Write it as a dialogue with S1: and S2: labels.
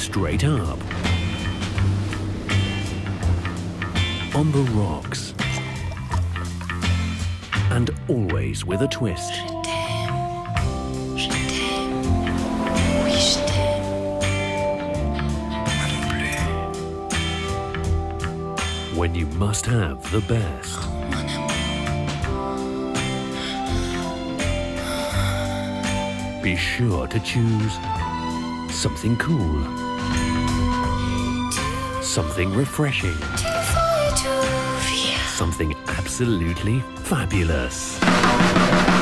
S1: straight up, on the rocks, and always with a twist. When you must have the best. Be sure to choose something cool, something refreshing, something absolutely fabulous.